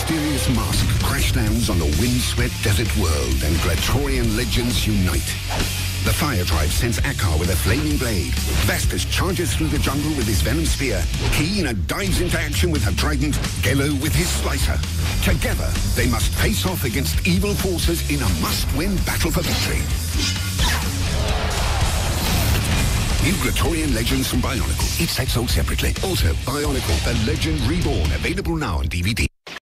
mysterious mask crash lands on the windswept desert world and Glatorian legends unite. The Fire Tribe sends Akar with a flaming blade. Vastus charges through the jungle with his venom spear. Kina dives into action with her trident. Gello with his slicer. Together, they must face off against evil forces in a must-win battle for victory. New Glatorian Legends from Bionicle. Each set sold separately. Also, Bionicle, The Legend Reborn. Available now on DVD.